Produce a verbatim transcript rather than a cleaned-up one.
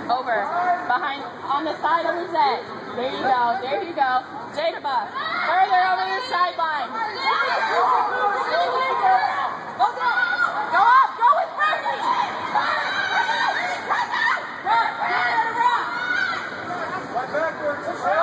Over. Behind, on the side of his edge. There you go. There you go. Jada, further over the sideline. Go up. Go with Bernie. Run out. Run. Run. Run. Run backwards.